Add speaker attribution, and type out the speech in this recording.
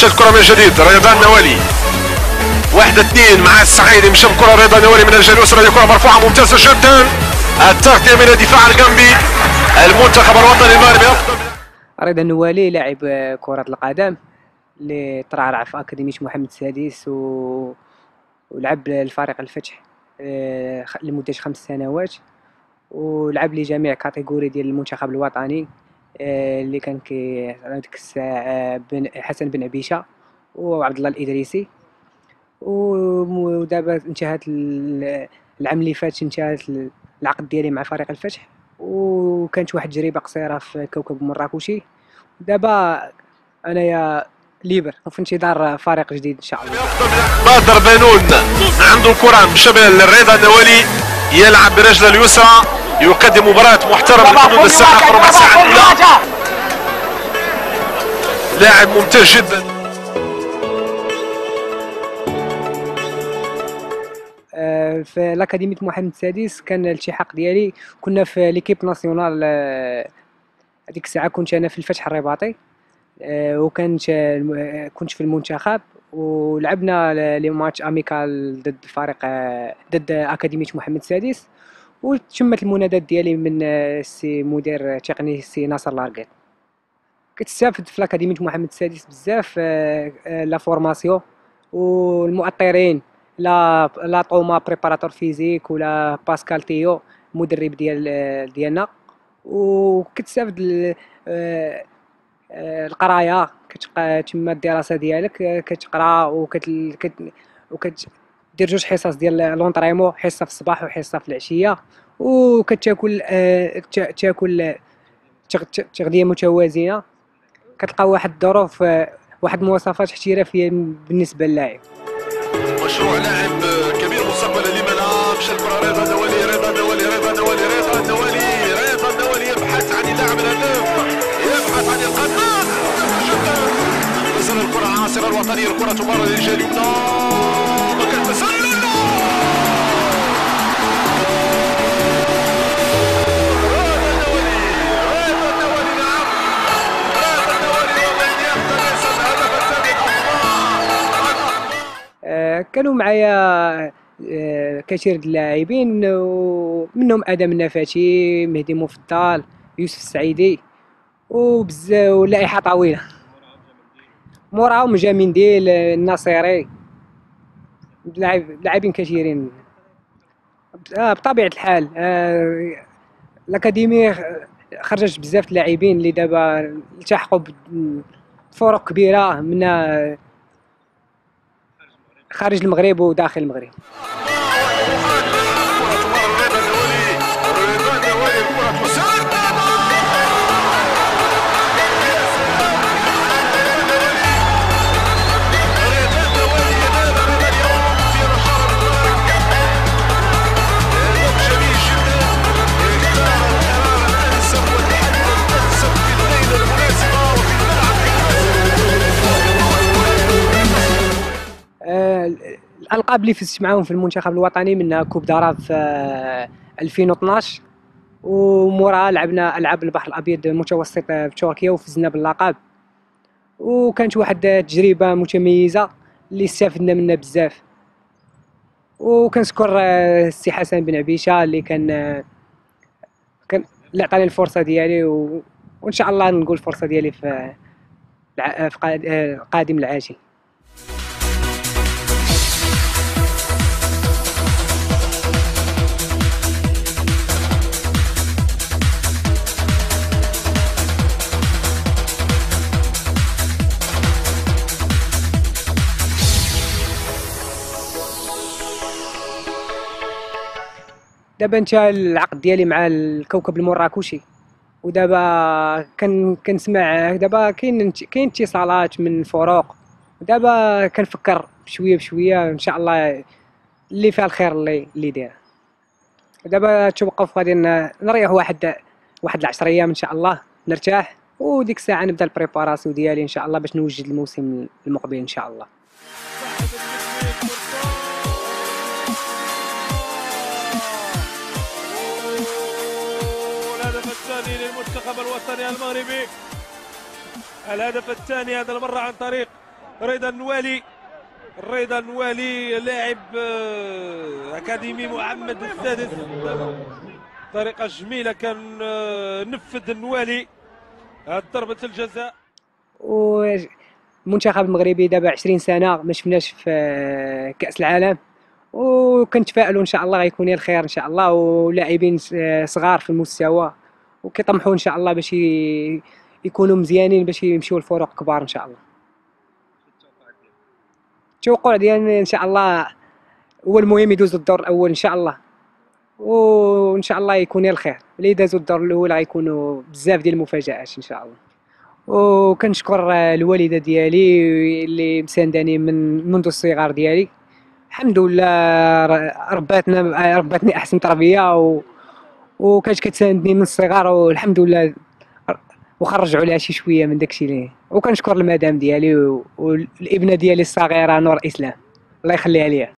Speaker 1: الكرة من جديد رضا النوالي 1-2 مع السعيدي. مشى الكرة رضا النوالي من الجهة اليسرى، الكرة مرفوعة ممتازة جدا. التغطية من الدفاع الجنبي المنتخب الوطني المغربي.
Speaker 2: رضا النوالي لاعب كرة القدم اللي ترعرع في أكاديمية محمد السادس ولعب لفريق الفتح لمدة 5 سنوات، ولعب لجميع كاتيجوري ديال المنتخب الوطني اللي كان ديك الساعة حسن بن عبيشة وعبد الله الإدريسي. ودابا انتهت العام اللي فات انتهت العقد ديالي مع فريق الفتح، وكانت واحد التجربة قصيرة في كوكب مراكشي. دابا انايا ليبر وفي انتظار فريق جديد ان شاء الله.
Speaker 1: بدر بنون عنده الكرة مشى للرضا النوالي، يلعب برجله اليسرى، يقدم مباراة محترمة لحدود الساعة في ربع ساعة الأولى. لاعب ممتاز جدا.
Speaker 2: في الأكاديمية محمد السادس كان الالتحاق ديالي، كنا في ليكيب ناسيونال. هذيك الساعة كنت أنا في الفتح الرباطي، وكنت كنت في المنتخب، ولعبنا لي ماتش اميكال ضد فريق ضد أكاديمية محمد السادس، وتمت المنادات ديالي من السي مدير تقني السي ناصر لاركيط. كتستافد في الأكاديمية محمد السادس بزاف لا فورماسيون والمؤطرين، لا طوما بريباراتور فيزيك ولا باسكال تيو مدرب ديالنا، وكتستافد القرايه. تما الدراسه ديالك كتقرا وكتدير 2 حصص ديال لونطريمون، حصه في الصباح وحصه في العشيه، وكتاكل تاكل تغذيه متوازنه. كتلقى واحد الظروف واحد المواصفات احترافيه بالنسبه للاعب.
Speaker 1: مشروع لاعب كبير مستقبلا، لما لا؟ مشى الكرة رضا النوالي رضا النوالي رضا النوالي رضا النوالي رضا النوالي يبحث عن اللاعب الهداف، يبحث عن القذاف جدا. نزل الكرة عاصر الوطني، الكرة تمر للجهة اليمنى، مكان تسلل.
Speaker 2: كانوا معايا كثير د اللاعبين، ومنهم ادم النفاتي، مهدي مفضل، يوسف السعيدي، وبزاف ولائحه طويله. موراهم جامنديل، الناصري، لاعبين كثيرين. بطبيعه الحال الاكاديميه خرجت بزاف اللاعبين اللي دابا التحقوا بفرق كبيره من خارج المغرب وداخل المغرب. الالقاب اللي فزت معاهم في المنتخب الوطني منها كوب داراب في 2012، وموراها لعبنا العاب البحر الابيض المتوسط في تركيا وفزنا باللقب، وكانت واحد التجربه متميزه اللي استفدنا منها بزاف. وكنشكر السي حسن بن عبيشه اللي كان اللي عطاني الفرصه ديالي، وان شاء الله نقول الفرصه ديالي في قادم العاجل. دابا انتهى العقد ديالي مع الكوكب المراكشي، ودابا كنسمع دابا كاين اتصالات من الفروق، ودابا كنفكر بشويه بشويه ان شاء الله اللي فيها الخير اللي داير. دابا توقف غادي نريح واحد 10 ايام ان شاء الله، نرتاح، وديك الساعه نبدا البريباراسيون ديالي ان شاء الله باش نوجد الموسم المقبل ان شاء الله.
Speaker 3: الثاني للمنتخب الوطني المغربي، الهدف الثاني هذا المرة عن طريق رضا النوالي. رضا النوالي لاعب اكاديمي محمد السادس، طريقه جميله كان نفذ النوالي ضربه الجزاء.
Speaker 2: والمنتخب المغربي دابا 20 سنه ما شفناش في كاس العالم، وكنتفائلوا ان شاء الله غيكون الخير ان شاء الله، ولاعبين صغار في المستوى وكيطمحوا ان شاء الله باش يكونوا مزيانين باش يمشيو لفرق كبار ان شاء الله. التوقع ديالنا ان شاء الله هو المهم يدوزوا الدور الاول ان شاء الله، وان شاء الله يكون الخير. اللي دازوا الدور الاول غيكونوا بزاف ديال المفاجآت ان شاء الله. وكنشكر الوالده ديالي اللي مسانداني منذ الصغر ديالي، الحمد لله رباتني احسن تربيه، وكانت كتساندني من الصغر، والحمد لله وخرجوا عليها شي شويه من داكشي اللي. وكنشكر المدام ديالي والابنه ديالي الصغيره نور اسلام، الله يخليها ليا.